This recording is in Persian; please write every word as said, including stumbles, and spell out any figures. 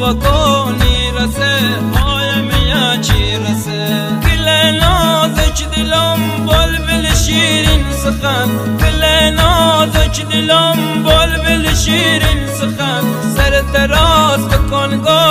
وکانی رسه هایم یا چی رسه گل نازک دلم بلبل شیرین سخن گل نازک دلم بلبل شیرین سخن سر دراز بکن